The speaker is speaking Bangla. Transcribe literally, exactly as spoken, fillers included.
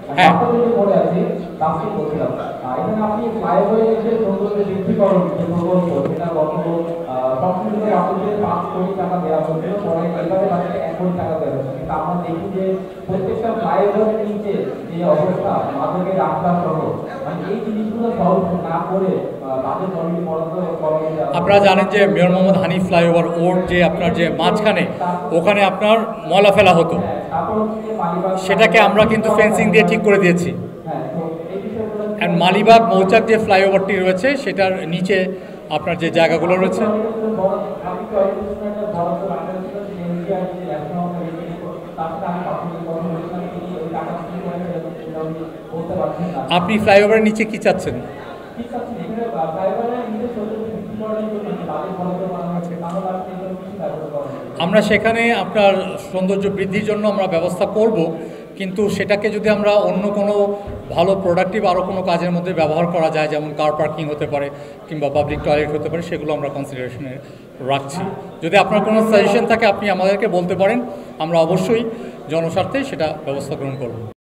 হ্যাঁ, প্রত্যেকটা ফ্লাইওভারের নিচে যে অবস্থা মাদকের রাস্তা সহ মানে এই জিনিসগুলো সলভ না করে বাজেট কমিটি বরাদ্দ করা। আপনারা জানেন যে মেয়র মোহাম্মদ হানিফ ফ্লাইওভার ওর যে আপনার যে মাঝখানে ওখানে আপনার ময়লা ফেলা হতো, সেটাকে আমরা কিন্তু ফেন্সিং দিয়ে ঠিক করে দিয়েছি। অ্যান্ড মালিবাগ মৌচাক যে ফ্লাইওভারটি রয়েছে সেটার নিচে আপনার যে জায়গাগুলো রয়েছে, আপনি ফ্লাইওভারের নিচে কি চাচ্ছেন? আমরা সেখানে আপনার সৌন্দর্য বৃদ্ধির জন্য আমরা ব্যবস্থা করব, কিন্তু সেটাকে যদি আমরা অন্য কোনো ভালো প্রোডাক্টিভ আরও কোনো কাজের মধ্যে ব্যবহার করা যায়, যেমন কার পার্কিং হতে পারে কিংবা পাবলিক টয়লেট হতে পারে, সেগুলো আমরা কনসিডারেশনে রাখছি। যদি আপনার কোনো সাজেশন থাকে আপনি আমাদেরকে বলতে পারেন, আমরা অবশ্যই জনস্বার্থে সেটা ব্যবস্থা গ্রহণ করব।